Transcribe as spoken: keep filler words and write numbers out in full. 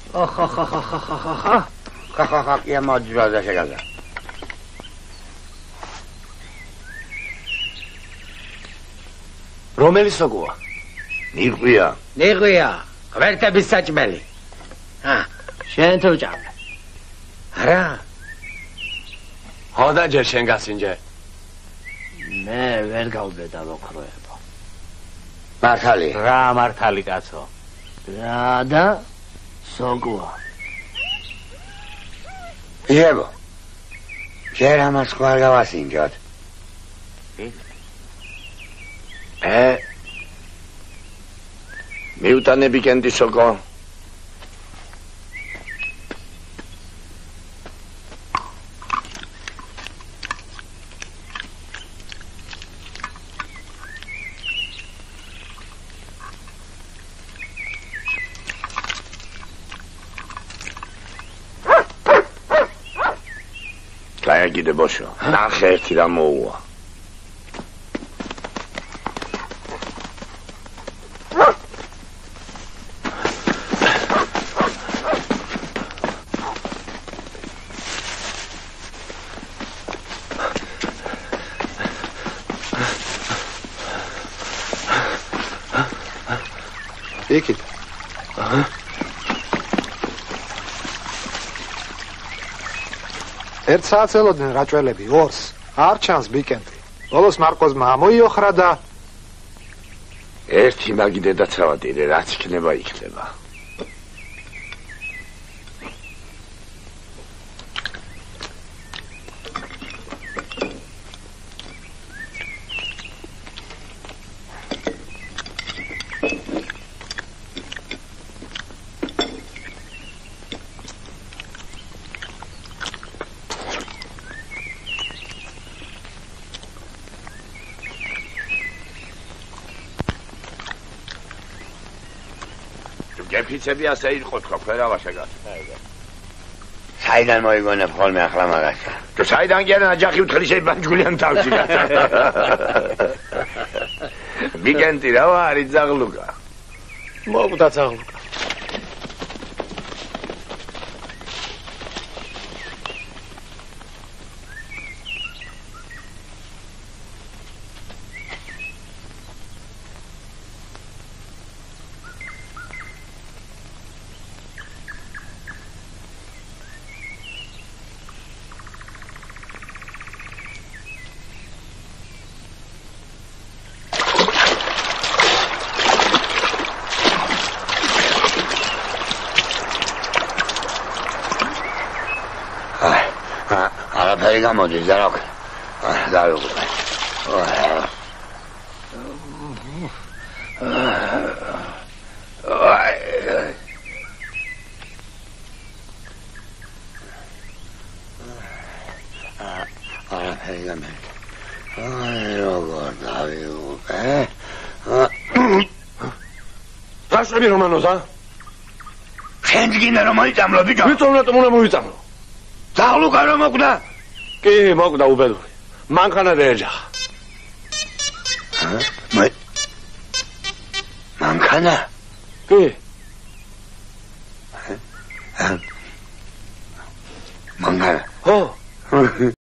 ახ ახ ახ ახ ახ ახ ახ ხახ ხახ კი მოძრადა შეგაზა რომელი სოგოა ნიღვია ნიღვია ღვერთების საჭმელი ა შენ თუ ჭამე არა ხოდა ჯერ შენ გასინჯე მე ვერ გავბედა მოხროებო მართალი რა მართალი კაცო რა და სოგოა იებო ჯერ ამას ხარ გავასინჯოთ ე მიუტანები კენდი სოგო გაიგიდე ბოშო ნახე ერთი რა მოუვა იქით აჰა ერთ საათს ელოდნენ რაჭველები ორს არ ჩანს ბიკენდი ბოლოს მარკოზმა ამოიოხრა და ერთი მაგი დედაცავადირე რაც იქნება იქნება გეფიცები ასე იყო თქვა ფერავა შეგას საიდან მოიგონებ ხოლმე ახლა მაგასა თუ საიდან გიან აჯახი უთხრი შეიბანჯგულიან თავში ბიგენტი რა არის ძაღლუკა მოკვდა ძაღლუკა გამოდის და რა დავიღუპე არაფერი გამერდა აი როგორ დავიღუპე რაშები რომანოზა შენ გინდა რომ მოიწამლო ბიჭო ვიწამ რატომ უნდა მოვიწამლო ძაღლუკა რომ მოკვდა კი მოკვდა უბედური მანქანა დაეჯახა მე მანქანა კი მანქანა ხო